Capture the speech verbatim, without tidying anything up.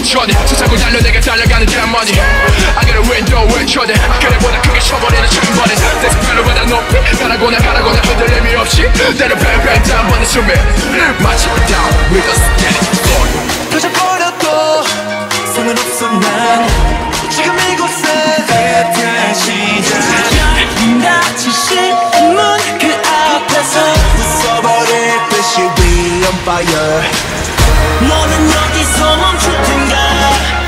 천천히 세상을 달려 내가 달려가는 잼머니 I got a window 외쳐대 그래보다 크게 쳐버리는 잼머니 데스펠로보다 높이 가라고나 가라고나 흔들림이 없이 때려 뱅뱅 단번에 숨이 마치 down with us get it going 터져버려도 상관없어 난 지금 이곳에 새로운 시작 낯이 씻은 문 그 앞에서 웃어버릴 듯이 We on fire 너는 여기서 멈출 텐가